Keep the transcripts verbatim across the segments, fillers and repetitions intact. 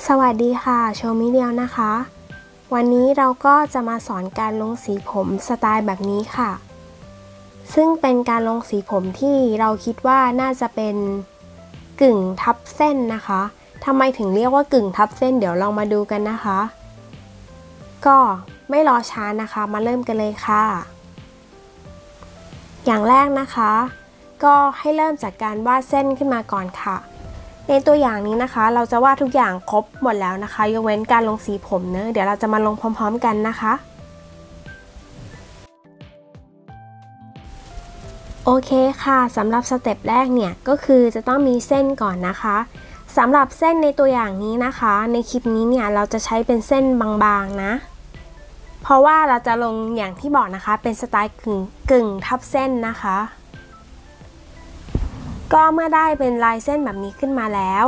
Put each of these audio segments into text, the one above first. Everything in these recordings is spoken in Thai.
สวัสดีค่ะโชมิเดียวนะคะวันนี้เราก็จะมาสอนการลงสีผมสไตล์แบบนี้ค่ะซึ่งเป็นการลงสีผมที่เราคิดว่าน่าจะเป็นกึ่งทับเส้นนะคะทำไมถึงเรียกว่ากึ่งทับเส้นเดี๋ยวเรามาดูกันนะคะก็ไม่รอช้านะคะมาเริ่มกันเลยค่ะอย่างแรกนะคะก็ให้เริ่มจากการวาดเส้นขึ้นมาก่อนค่ะในตัวอย่างนี้นะคะเราจะวาดทุกอย่างครบหมดแล้วนะคะยกเว้นการลงสีผมเนอะเดี๋ยวเราจะมาลงพร้อมๆกันนะคะโอเคค่ะสำหรับสเต็ปแรกเนี่ยก็คือจะต้องมีเส้นก่อนนะคะสำหรับเส้นในตัวอย่างนี้นะคะในคลิปนี้เนี่ยเราจะใช้เป็นเส้นบางๆนะเพราะว่าเราจะลงอย่างที่บอกนะคะเป็นสไตล์กึ่งกึ่งทับเส้นนะคะก็เมื่อได้เป็นลายเส้นแบบนี้ขึ้นมาแล้ว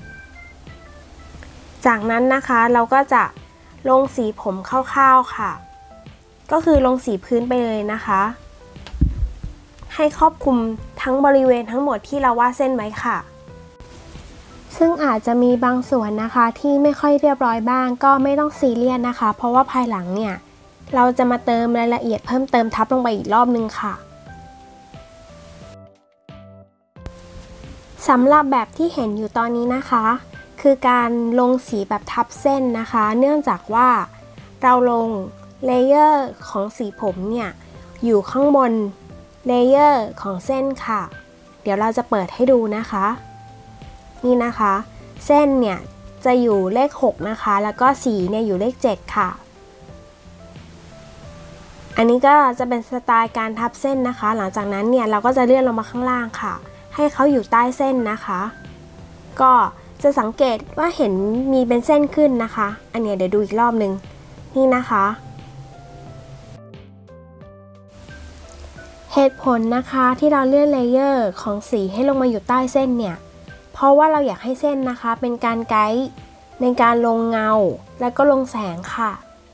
จากนั้นนะคะเราก็จะลงสีผมคร่าวๆค่ะก็คือลงสีพื้นไปเลยนะคะให้ครอบคลุมทั้งบริเวณทั้งหมดที่เราวาดเส้นไว้ค่ะซึ่งอาจจะมีบางส่วนนะคะที่ไม่ค่อยเรียบร้อยบ้างก็ไม่ต้องซีเรียสนะคะเพราะว่าภายหลังเนี่ยเราจะมาเติมรายละเอียดเพิ่มเติมทับลงไปอีกรอบนึงค่ะสำหรับแบบที่เห็นอยู่ตอนนี้นะคะคือการลงสีแบบทับเส้นนะคะเนื่องจากว่าเราลงเลเยอร์ของสีผมเนี่ยอยู่ข้างบนเลเยอร์ของเส้นค่ะเดี๋ยวเราจะเปิดให้ดูนะคะนี่นะคะเส้นเนี่ยจะอยู่เลขหกนะคะแล้วก็สีเนี่ยอยู่เลขเจ็ดค่ะอันนี้ก็จะเป็นสไตล์การทับเส้นนะคะหลังจากนั้นเนี่ยเราก็จะเลื่อนลงมาข้างล่างค่ะให้เขาอยู่ใต้เส้นนะคะก็จะสังเกตว่าเห็นมีเป็นเส้นขึ้นนะคะอันนี้เดี๋ยวดูอีกรอบนึงนี่นะคะเหตุผลนะคะที่เราเลื่อนเลเยอร์ของสีให้ลงมาอยู่ใต้เส้นเนี่ยเพราะว่าเราอยากให้เส้นนะคะเป็นการไกด์ในการลงเงาและก็ลงแสงค่ะ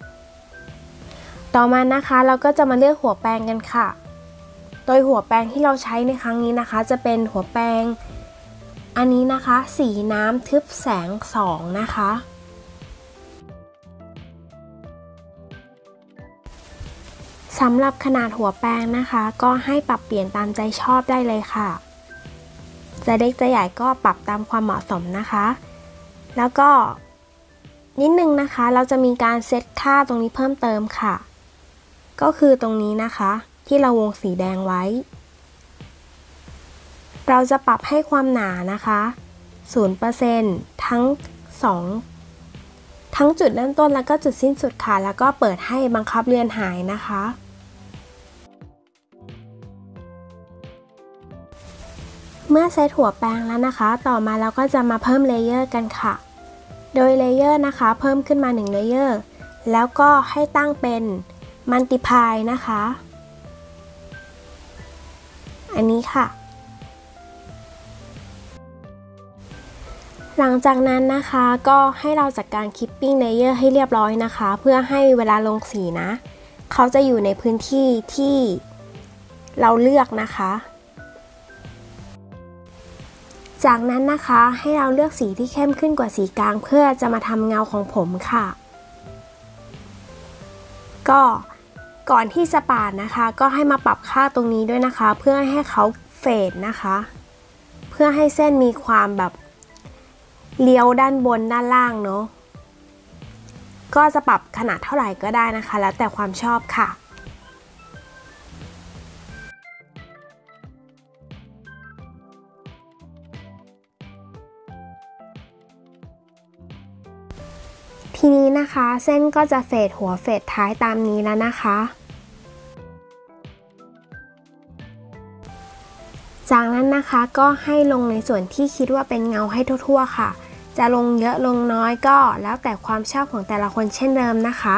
ต่อมานะคะเราก็จะมาเลือกหัวแปรงกันค่ะโดยหัวแปรงที่เราใช้ในครั้งนี้นะคะจะเป็นหัวแปรงอันนี้นะคะสีน้ำทึบแสงสองนะคะสำหรับขนาดหัวแปรงนะคะก็ให้ปรับเปลี่ยนตามใจชอบได้เลยค่ะจะเล็กจะใหญ่ก็ปรับตามความเหมาะสมนะคะแล้วก็นิดนึงนะคะเราจะมีการเซตค่าตรงนี้เพิ่มเติมค่ะก็คือตรงนี้นะคะที่เราวงสีแดงไว้เราจะปรับให้ความหนานะคะ ศูนย์เปอร์เซ็นต์ ทั้งสองทั้งจุดเริ่มต้นแล้วก็จุดสิ้นสุดค่ะแล้วก็เปิดให้บังคับเลือนหายนะคะเมื่อเซตหัวแปรงแล้วนะคะต่อมาเราก็จะมาเพิ่มเลเยอร์กันค่ะโดยเลเยอร์นะคะเพิ่มขึ้นมาหนึ่งเลเยอร์แล้วก็ให้ตั้งเป็น Multiply นะคะอันนี้ค่ะหลังจากนั้นนะคะก็ให้เราจัดการ Clipping Layer ให้เรียบร้อยนะคะเพื่อให้เวลาลงสีนะเขาจะอยู่ในพื้นที่ที่เราเลือกนะคะจากนั้นนะคะให้เราเลือกสีที่เข้มขึ้นกว่าสีกลางเพื่อจะมาทำเงาของผมค่ะก็ก่อนที่จะปาดนะคะก็ให้มาปรับค่าตรงนี้ด้วยนะคะเพื่อให้เขาเฟดนะคะเพื่อให้เส้นมีความแบบเลี้ยวด้านบนด้านล่างเนาะก็จะปรับขนาดเท่าไหร่ก็ได้นะคะแล้วแต่ความชอบค่ะทีนี้นะคะเส้นก็จะเฟดหัวเฟดท้ายตามนี้แล้วนะคะจากนั้นนะคะก็ให้ลงในส่วนที่คิดว่าเป็นเงาให้ทั่วๆค่ะจะลงเยอะลงน้อยก็แล้วแต่ความชอบของแต่ละคนเช่นเดิมนะคะ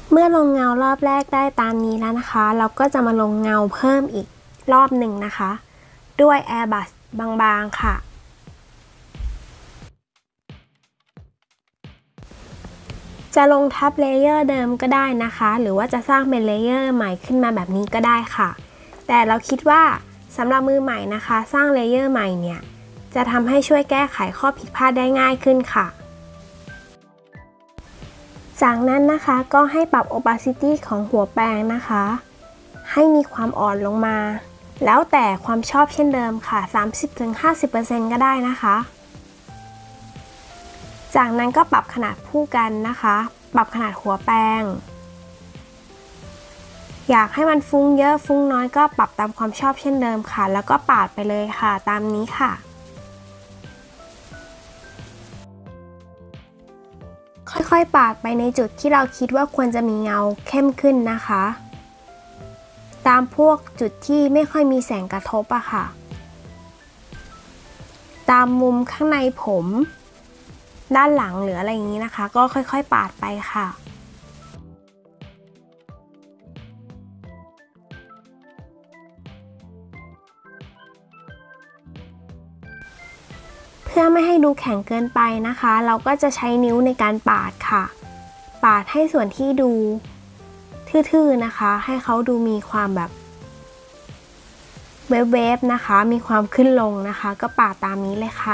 เมื่อลงเงารอบแรกได้ตามนี้แล้วนะคะเราก็จะมาลงเงาเพิ่มอีกรอบหนึ่งนะคะด้วย Airbrush บางๆค่ะจะลงทับเลเยอร์เดิมก็ได้นะคะหรือว่าจะสร้างเป็นเลเยอร์ใหม่ขึ้นมาแบบนี้ก็ได้ค่ะแต่เราคิดว่าสำหรับมือใหม่นะคะสร้างเลเยอร์ใหม่เนี่ยจะทำให้ช่วยแก้ไขข้อผิดพลาดได้ง่ายขึ้นค่ะจากนั้นนะคะก็ให้ปรับ opacity ของหัวแปรงนะคะให้มีความอ่อนลงมาแล้วแต่ความชอบเช่นเดิมค่ะ สามสิบถึงห้าสิบเปอร์เซ็นต์ ก็ได้นะคะจากนั้นก็ปรับขนาดผู้กันนะคะปรับขนาดหัวแปรงอยากให้มันฟุ้งเยอะฟุ้งน้อยก็ปรับตามความชอบเช่นเดิมค่ะแล้วก็ปาดไปเลยค่ะตามนี้ค่ะค่อยๆปาดไปในจุดที่เราคิดว่าควรจะมีเงาเข้มขึ้นนะคะตามพวกจุดที่ไม่ค่อยมีแสงกระทบอะค่ะตามมุมข้างในผมด้านหลังหรืออะไรอย่างนี้นะคะก็ค่อยๆปาดไปค่ะเพื่อไม่ให้ดูแข็งเกินไปนะคะเราก็จะใช้นิ้วในการปาดค่ะปาดให้ส่วนที่ดูทื่อๆนะคะให้เขาดูมีความแบบเวฟๆนะคะมีความขึ้นลงนะคะก็ปาดตามนี้เลยค่ะ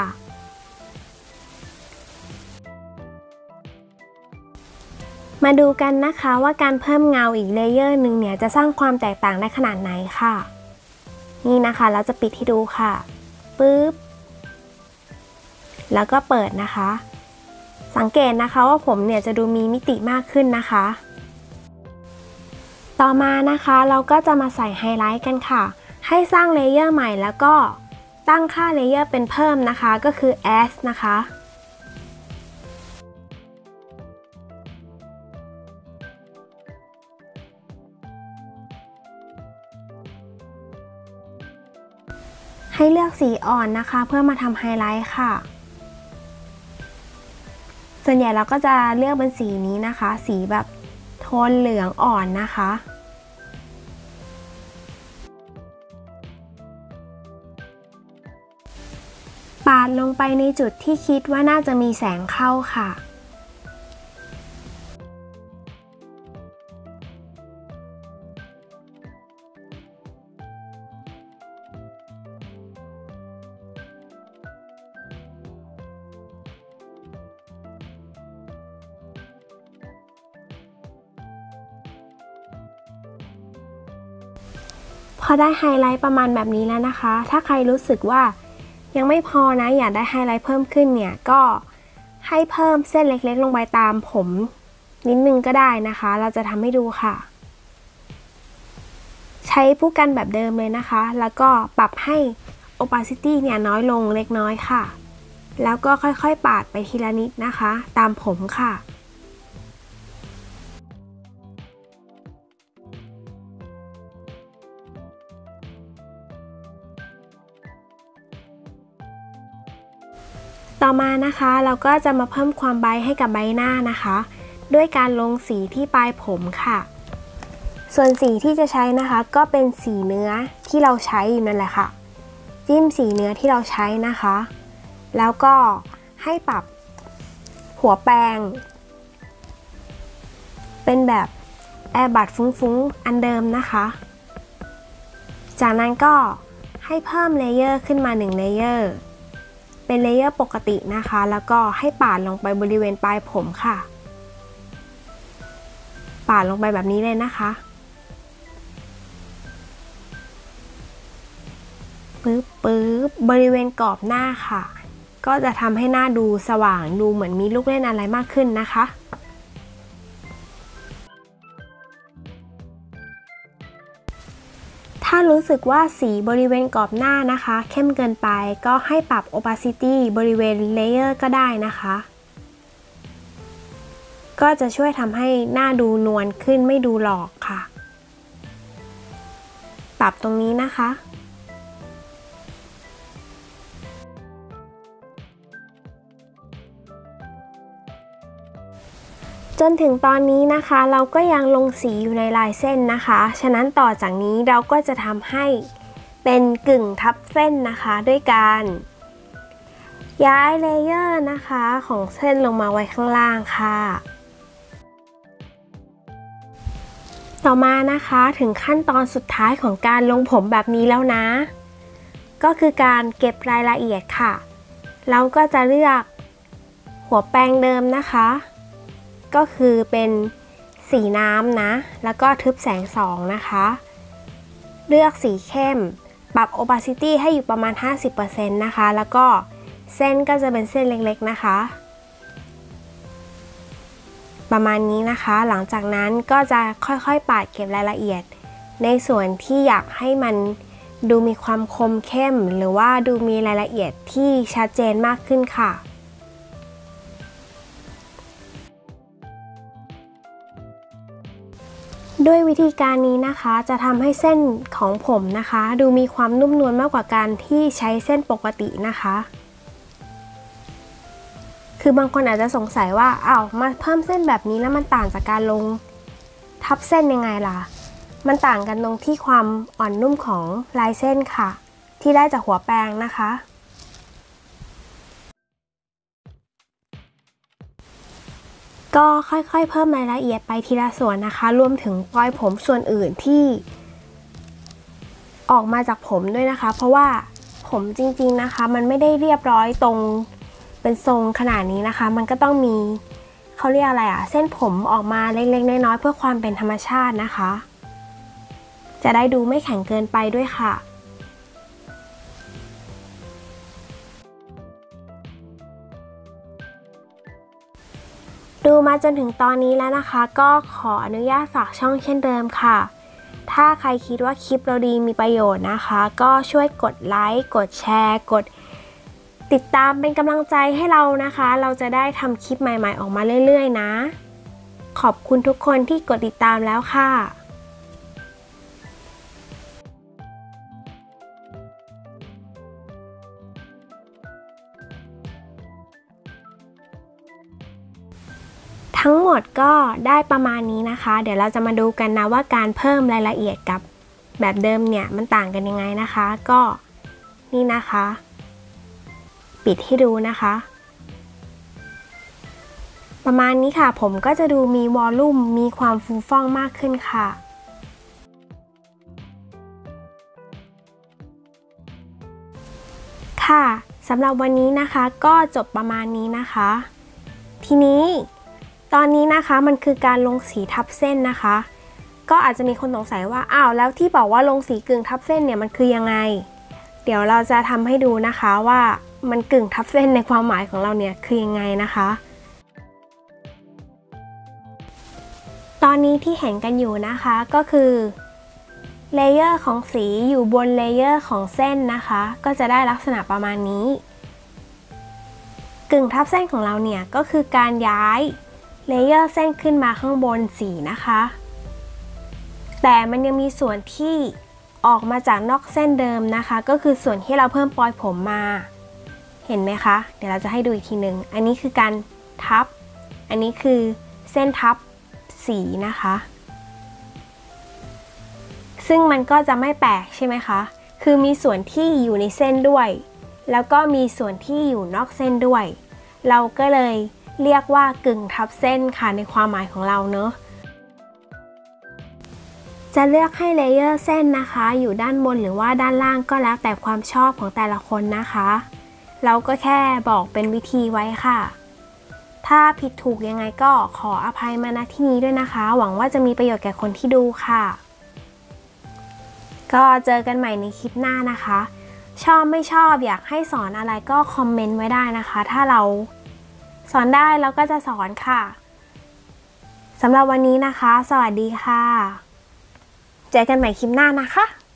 มาดูกันนะคะว่าการเพิ่มเงาอีกเลเยอร์หนึ่งเนี่ยจะสร้างความแตกต่างได้ขนาดไหนค่ะนี่นะคะเราจะปิดให้ดูค่ะปึ๊บแล้วก็เปิดนะคะสังเกตนะคะว่าผมเนี่ยจะดูมีมิติมากขึ้นนะคะต่อมานะคะเราก็จะมาใส่ไฮไลท์กันค่ะให้สร้างเลเยอร์ใหม่แล้วก็ตั้งค่าเลเยอร์เป็นเพิ่มนะคะก็คือ as นะคะให้เลือกสีอ่อนนะคะเพื่อมาทำไฮไลท์ค่ะส่วนใหญ่เราก็จะเลือกเป็นสีนี้นะคะสีแบบโทนเหลืองอ่อนนะคะปาดลงไปในจุดที่คิดว่าน่าจะมีแสงเข้าค่ะพอได้ไฮไลท์ประมาณแบบนี้แล้วนะคะถ้าใครรู้สึกว่ายังไม่พอนะอยากได้ไฮไลท์เพิ่มขึ้นเนี่ยก็ให้เพิ่มเส้นเล็กๆลงไปตามผมนิดนึงก็ได้นะคะเราจะทำให้ดูค่ะใช้ผู้กันแบบเดิมเลยนะคะแล้วก็ปรับให้ opacity เนี่ยน้อยลงเล็กน้อยค่ะแล้วก็ค่อยๆปาดไปทีละนิดนะคะตามผมค่ะต่อมานะคะเราก็จะมาเพิ่มความไบรท์ให้กับใบหน้านะคะด้วยการลงสีที่ปลายผมค่ะส่วนสีที่จะใช้นะคะก็เป็นสีเนื้อที่เราใช้อยู่นั่นแหละค่ะจิ้มสีเนื้อที่เราใช้นะคะแล้วก็ให้ปรับหัวแปรงเป็นแบบแอร์บัดฟุ้งๆอันเดิมนะคะจากนั้นก็ให้เพิ่มเลเยอร์ขึ้นมาหนึ่งเลเยอร์เป็นเลเยอร์ปกตินะคะแล้วก็ให้ปาดลงไปบริเวณปลายผมค่ะปาดลงไปแบบนี้เลยนะคะปึ๊บปึ๊บบริเวณกรอบหน้าค่ะก็จะทำให้หน้าดูสว่างดูเหมือนมีลูกเล่นอะไรมากขึ้นนะคะถ้ารู้สึกว่าสีบริเวณกรอบหน้านะคะเข้มเกินไปก็ให้ปรับ opacity บริเวณเลเยอร์ก็ได้นะคะก็จะช่วยทำให้หน้าดูนวลขึ้นไม่ดูหลอกค่ะปรับตรงนี้นะคะจนถึงตอนนี้นะคะเราก็ยังลงสีอยู่ในลายเส้นนะคะฉะนั้นต่อจากนี้เราก็จะทำให้เป็นกึ่งทับเส้นนะคะด้วยการย้ายเลเยอร์นะคะของเส้นลงมาไว้ข้างล่างค่ะต่อมานะคะถึงขั้นตอนสุดท้ายของการลงผมแบบนี้แล้วนะก็คือการเก็บรายละเอียดค่ะเราก็จะเลือกหัวแปรงเดิมนะคะก็คือเป็นสีน้ำนะแล้วก็ทึบแสงสองนะคะเลือกสีเข้มปรับ opacity ให้อยู่ประมาณ ห้าสิบเปอร์เซ็นต์ นะคะแล้วก็เส้นก็จะเป็นเส้นเล็กๆนะคะประมาณนี้นะคะหลังจากนั้นก็จะค่อยๆปาดเก็บรายละเอียดในส่วนที่อยากให้มันดูมีความคมเข้มหรือว่าดูมีรายละเอียดที่ชัดเจนมากขึ้นค่ะด้วยวิธีการนี้นะคะจะทำให้เส้นของผมนะคะดูมีความนุ่มนวลมากกว่าการที่ใช้เส้นปกตินะคะคือบางคนอาจจะสงสัยว่าอ้าวมาเพิ่มเส้นแบบนี้แล้วมันต่างจากการลงทับเส้นยังไงล่ะมันต่างกันตรงที่ความอ่อนนุ่มของลายเส้นค่ะที่ได้จากหัวแปรงนะคะก็ค่อยๆเพิ่มรายละเอียดไปทีละส่วนนะคะรวมถึงปลอยผมส่วนอื่นที่ออกมาจากผมด้วยนะคะเพราะว่าผมจริงๆนะคะมันไม่ได้เรียบร้อยตรงเป็นทรงขนาดนี้นะคะมันก็ต้องมีเขาเรียกอะไรอะเส้นผมออกมาเล็กๆน้อยๆเพื่อความเป็นธรรมชาตินะคะจะได้ดูไม่แข็งเกินไปด้วยค่ะดูมาจนถึงตอนนี้แล้วนะคะก็ขออนุญาตฝากช่องเช่นเดิมค่ะถ้าใครคิดว่าคลิปเราดีมีประโยชน์นะคะก็ช่วยกดไลค์กดแชร์กดติดตามเป็นกำลังใจให้เรานะคะเราจะได้ทำคลิปใหม่ๆออกมาเรื่อยๆนะขอบคุณทุกคนที่กดติดตามแล้วค่ะทั้งหมดก็ได้ประมาณนี้นะคะเดี๋ยวเราจะมาดูกันนะว่าการเพิ่มรายละเอียดกับแบบเดิมเนี่ยมันต่างกันยังไงนะคะก็นี่นะคะปิดให้ดูนะคะประมาณนี้ค่ะผมก็จะดูมีวอลลุ่มมีความฟูฟ่องมากขึ้นค่ะค่ะสำหรับวันนี้นะคะก็จบประมาณนี้นะคะทีนี้ตอนนี้นะคะมันคือการลงสีทับเส้นนะคะก็อาจจะมีคนสงสัยว่าอ้าวแล้วที่บอกว่าลงสีกึ่งทับเส้นเนี่ยมันคือยังไงเดี๋ยวเราจะทำให้ดูนะคะว่ามันกึ่งทับเส้นในความหมายของเราเนี่ยคือยังไงนะคะตอนนี้ที่เห็นกันอยู่นะคะก็คือเลเยอร์ของสีอยู่บนเลเยอร์ของเส้นนะคะก็จะได้ลักษณะประมาณนี้กึ่งทับเส้นของเราเนี่ยก็คือการย้ายเลเยอร์เส้นขึ้นมาข้างบนสีนะคะแต่มันยังมีส่วนที่ออกมาจากนอกเส้นเดิมนะคะก็คือส่วนที่เราเพิ่มปลอยผมมาเห็นไหมคะเดี๋ยวเราจะให้ดูอีกทีหนึ่งอันนี้คือการทับอันนี้คือเส้นทับสีนะคะซึ่งมันก็จะไม่แปลกใช่ไหมคะคือมีส่วนที่อยู่ในเส้นด้วยแล้วก็มีส่วนที่อยู่นอกเส้นด้วยเราก็เลยเรียกว่ากึ่งทับเส้นค่ะในความหมายของเราเนอะจะเลือกให้เลเยอร์เส้นนะคะอยู่ด้านบนหรือว่าด้านล่างก็แล้วแต่ความชอบของแต่ละคนนะคะเราก็แค่บอกเป็นวิธีไว้ค่ะถ้าผิดถูกยังไงก็ขออภัยมาณที่นี้ด้วยนะคะหวังว่าจะมีประโยชน์แก่คนที่ดูค่ะก็เจอกันใหม่ในคลิปหน้านะคะชอบไม่ชอบอยากให้สอนอะไรก็คอมเมนต์ไว้ได้นะคะถ้าเราสอนได้เราก็จะสอนค่ะสำหรับวันนี้นะคะสวัสดีค่ะเจอกันใหม่คลิปหน้านะคะ